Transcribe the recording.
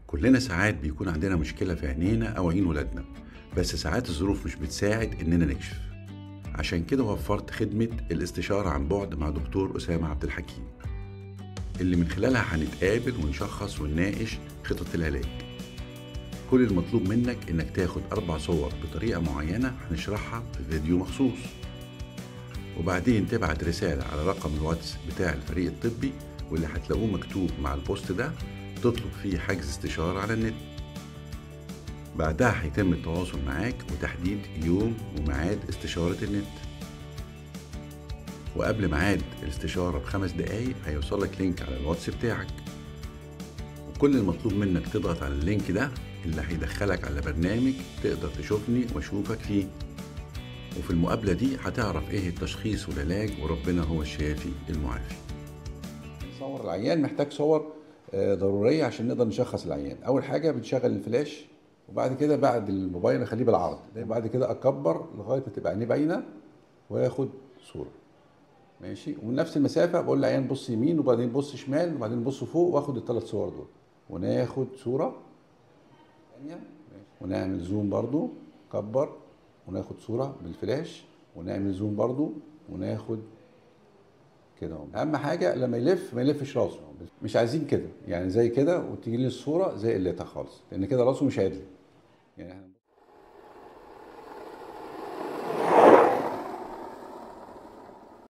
كلنا ساعات بيكون عندنا مشكلة في عينينا أو عين ولادنا، بس ساعات الظروف مش بتساعد إننا نكشف. عشان كده وفرت خدمة الاستشارة عن بعد مع دكتور أسامة عبد الحكيم، اللي من خلالها هنتقابل ونشخص ونناقش خطط العلاج. كل المطلوب منك إنك تاخد 4 صور بطريقة معينة هنشرحها في فيديو مخصوص، وبعدين تبعت رسالة على رقم الواتس بتاع الفريق الطبي واللي هتلاقوه مكتوب مع البوست ده، تطلب فيه حجز استشارة على النت. بعدها هيتم التواصل معاك وتحديد يوم وميعاد استشارة النت. وقبل ميعاد الاستشارة ب5 دقايق هيوصلك لينك على الواتس بتاعك، وكل المطلوب منك تضغط على اللينك ده اللي هيدخلك على برنامج تقدر تشوفني واشوفك فيه. وفي المقابلة دي هتعرف ايه التشخيص والعلاج، وربنا هو الشافي المعافي. صور العيان محتاج صور ضرورية عشان نقدر نشخص العيان. أول حاجة بنشغل الفلاش، وبعد كده بعد الموبايل نخليه بالعرض، وبعد كده أكبر لغاية ما تبقى عينيه باينة وياخد صورة. ماشي، ومن نفس المسافة بقول للعيان بص يمين وبعدين بص شمال وبعدين بص فوق، واخد ال3 صور دول وناخد صورة ثانية. ونعمل زوم برضو، كبر وناخد صورة بالفلاش ونعمل زوم برضو وناخد كده اهو. اهم حاجه لما يلف ما يلفش راسه، مش عايزين كده يعني زي كده وتيجي لي الصوره زي قلتها خالص، لان كده راسه مش عادل يعني.